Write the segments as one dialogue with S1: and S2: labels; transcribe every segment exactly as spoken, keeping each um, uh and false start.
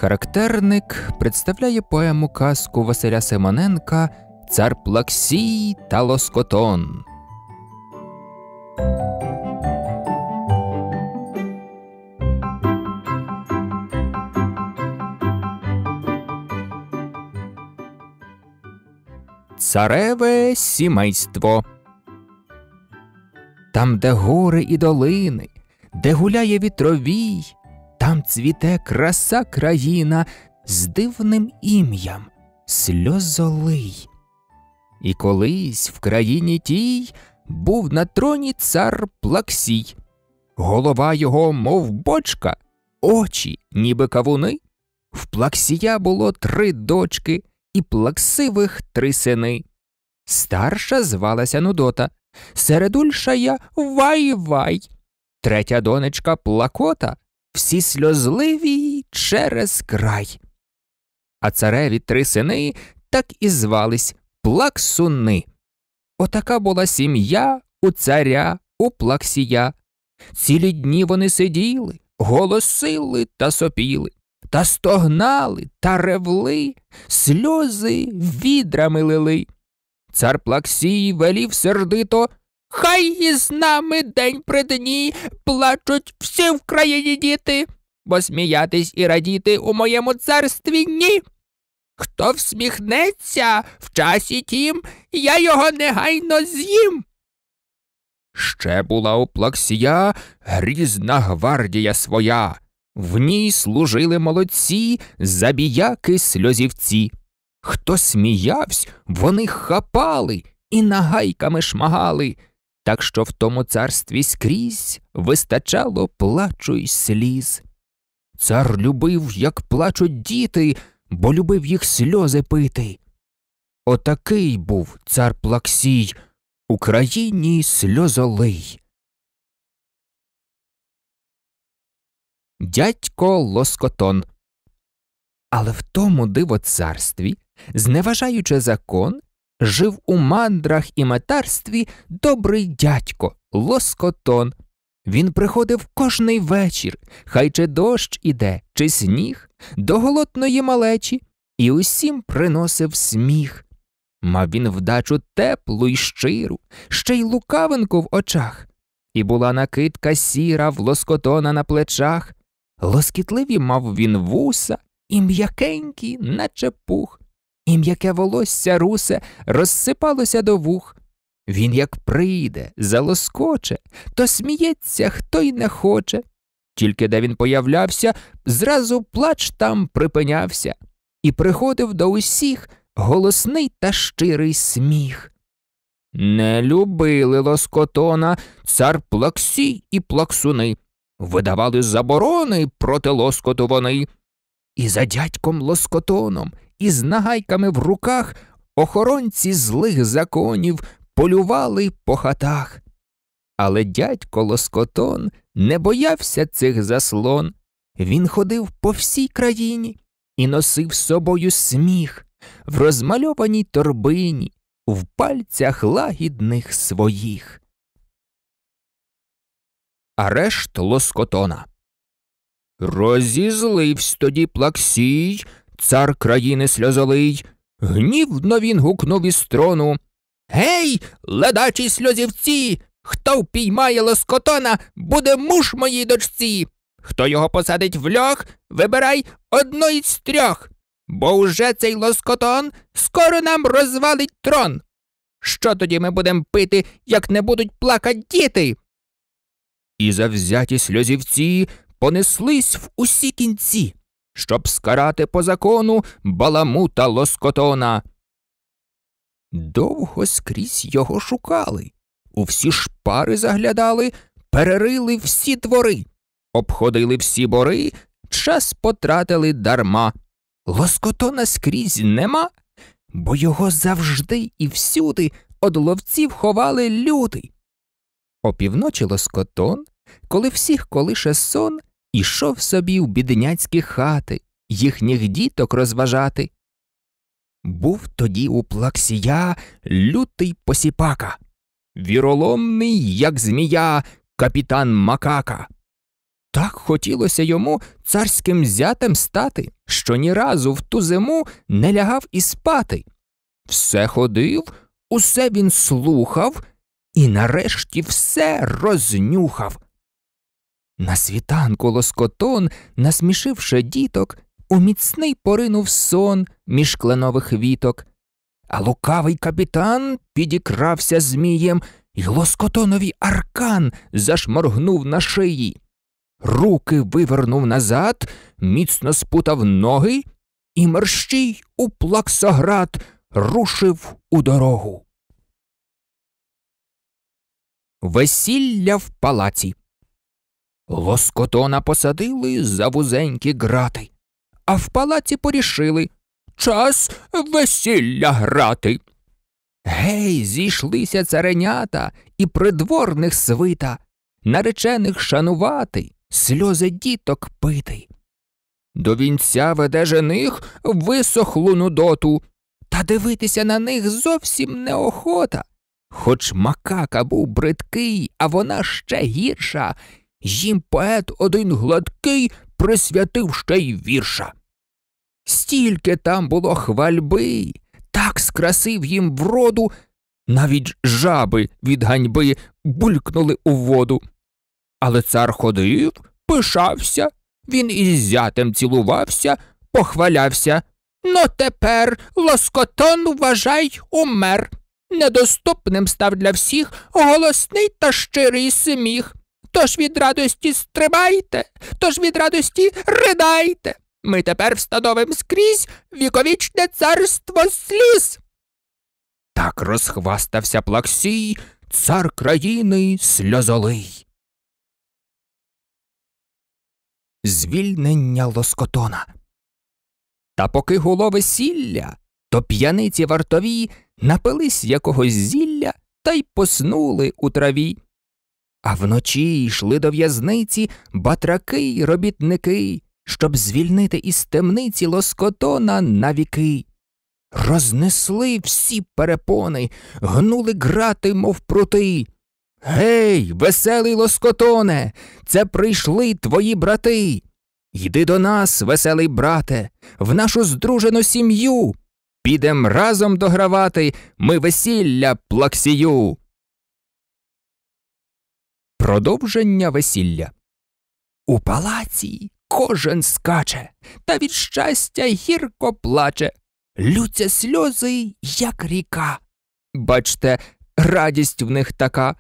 S1: Характерник представляє поему-казку Василя Симоненка «Цар Плаксій та Лоскотон». Цареве сімейство. Там, де гори і долини, де гуляє вітровій, там цвіте краса країна з дивним ім'ям – Сльозолий. І колись в країні тій був на троні цар Плаксій. Голова його, мов бочка, очі, ніби кавуни. В Плаксія було три дочки і плаксивих три сини. Старша звалася Нудота, середульшая Вай-Вай, третя донечка Плакота, всі сльозливі через край. А цареві три сини так і звались Плаксуни. Отака була сім'я у царя, у Плаксія. Цілі дні вони сиділи, голосили та сопіли, та стогнали та ревли, сльози відрами лили. Цар Плаксій велів сердито: «Хай із нами день при дні плачуть всі в країні діти, бо сміятись і радіти у моєму царстві ні. Хто всміхнеться в часі тім, я його негайно з'їм». Ще була у Плаксія грізна гвардія своя. В ній служили молодці, забіяки-сльозівці. Хто сміявсь, вони хапали і нагайками шмагали, так що в тому царстві скрізь вистачало плачу й сліз. Цар любив, як плачуть діти, бо любив їх сльози пити. Отакий був цар Плаксій, у країні Сльозолий. Дядько Лоскотон. Але в тому дивоцарстві, зневажаючи закон, жив у мандрах і метарстві добрий дядько Лоскотон. Він приходив кожний вечір, хай чи дощ іде, чи сніг, до голодної малечі, і усім приносив сміх. Мав він вдачу теплу й щиру, ще й лукавинку в очах, і була накидка сіра в Лоскотона на плечах. Лоскітливі мав він вуса, і м'якенькі, наче пух, і м'яке волосся русе розсипалося до вух. Він як прийде, залоскоче, то сміється, хто й не хоче. Тільки де він появлявся, зразу плач там припинявся, і приходив до усіх голосний та щирий сміх. Не любили Лоскотона цар Плаксій і Плаксуни, видавали заборони проти лоскоту вони. І за дядьком Лоскотоном, і з нагайками в руках охоронці злих законів полювали по хатах. Але дядько Лоскотон не боявся цих заслон. Він ходив по всій країні і носив з собою сміх в розмальованій торбині, в пальцях лагідних своїх. Арешт Лоскотона. Розізливсь тоді Плаксій, цар країни Сльозолий. Гнівно він гукнув із трону: «Гей, ледачі сльозівці! Хто впіймає Лоскотона, буде муж моїй дочці! Хто його посадить в льох, вибирай одну із трьох, бо уже цей Лоскотон скоро нам розвалить трон. Що тоді ми будем пити, як не будуть плакать діти?» І завзяті сльозівці понеслись в усі кінці, щоб скарати по закону баламута Лоскотона. Довго скрізь його шукали, у всі шпари заглядали, перерили всі двори, обходили всі бори, час потратили дарма. Лоскотона скрізь нема, бо його завжди і всюди од ловців ховали люди. Опівночі Лоскотон, коли всіх колише сон, ішов собі в бідняцькі хати, їхніх діток розважати. Був тоді у Плаксія лютий посіпака, віроломний, як змія, капітан Макака. Так хотілося йому царським зятем стати, що ні разу в ту зиму не лягав і спати. Все ходив, усе він слухав і нарешті все рознюхав. На світанку Лоскотон, насмішивши діток, у міцний поринув сон між кленових віток. А лукавий капітан підікрався змієм, й Лоскотонові аркан зашморгнув на шиї. Руки вивернув назад, міцно спутав ноги, і мерщій у Плаксоград рушив у дорогу. Весілля в палаці. Лоскотона посадили за вузенькі грати, а в палаці порішили – час весілля грати. Гей, зійшлися царенята і придворних свита, наречених шанувати, сльози діток пити. До вінця веде жених висохлу нудоту, та дивитися на них зовсім неохота. Хоч макака був бридкий, а вона ще гірша, їм поет один гладкий присвятив ще й вірша. Стільки там було хвальби, так скрасив їм вроду, навіть жаби від ганьби булькнули у воду. Але цар ходив, пишався, він із зятем цілувався, похвалявся. «Но тепер Лоскотон, вважай, умер. Недоступним став для всіх голосний та щирий сміх. Тож від радості стрибайте, тож від радості ридайте. Ми тепер встановим скрізь віковічне царство сліз». Так розхвастався Плаксій, цар країни сльозолий. Звільнення Лоскотона. Та поки гуло весілля, то п'яниці вартові напились якогось зілля та й поснули у траві. А вночі йшли до в'язниці батраки й робітники, щоб звільнити із темниці Лоскотона навіки. Рознесли всі перепони, гнули грати, мов прути. «Гей, веселий Лоскотоне, це прийшли твої брати! Йди до нас, веселий брате, в нашу здружену сім'ю! Підем разом догравати ми весілля Плаксію!» Продовження весілля. У палаці кожен скаче, та від щастя гірко плаче. Лються сльози, як ріка. Бачте, радість в них така.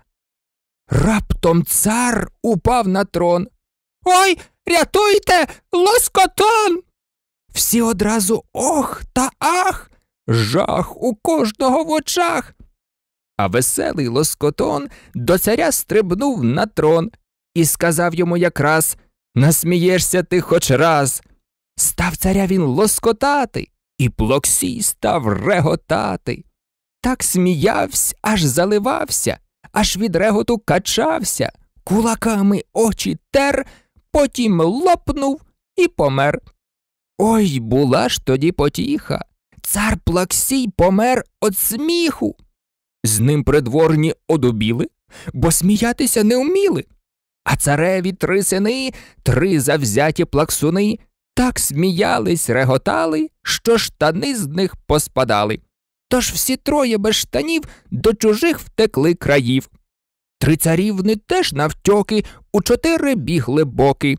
S1: Раптом цар упав на трон. «Ой, рятуйте, Лоскотон!» Всі одразу ох та ах, жах у кожного в очах. А веселий Лоскотон до царя стрибнув на трон і сказав йому якраз: «Насмієшся ти хоч раз». Став царя він лоскотати, і Плаксій став реготати. Так сміявсь, аж заливався, аж від реготу качався, кулаками очі тер, потім лопнув і помер. Ой, була ж тоді потіха, цар Плаксій помер од сміху. З ним придворні одубіли, бо сміятися не вміли. А цареві три сини, три завзяті плаксуни, так сміялись, реготали, що штани з них поспадали. Тож всі троє без штанів до чужих втекли країв. Три царівни теж навтьоки у чотири бігли боки.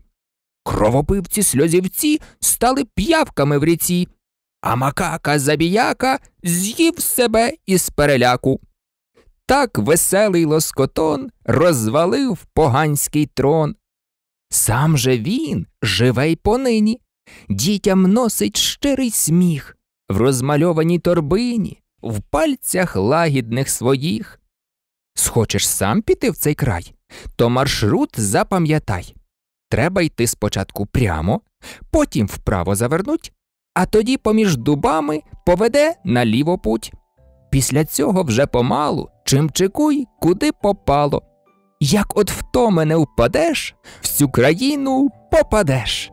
S1: Кровопивці-сльозівці стали п'явками в ріці, а макака-забіяка з'їв себе із переляку. Так веселий Лоскотон розвалив поганський трон. Сам же він живе й понині, дітям носить щирий сміх, в розмальованій торбині, в пальцях лагідних своїх. Схочеш сам піти в цей край, то маршрут запам'ятай. Треба йти спочатку прямо, потім вправо завернуть, а тоді поміж дубами поведе наліво путь. Після цього вже помалу чимчикуй, куди попало. Як от в то мене впадеш, в цю країну попадеш.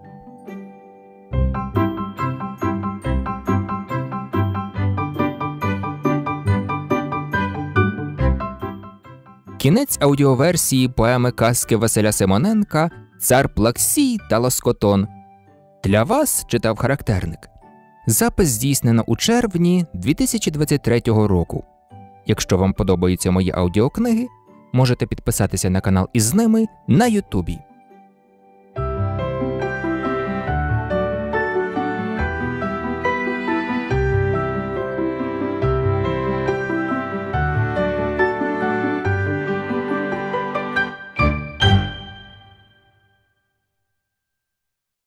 S1: Кінець аудіоверсії поеми казки Василя Симоненка цар Плаксій та Лоскотон. Для вас читав характерник. Запис здійснено у червні дві тисячі двадцять третього року. Якщо вам подобаються мої аудіокниги, можете підписатися на канал із ними на Ютубі.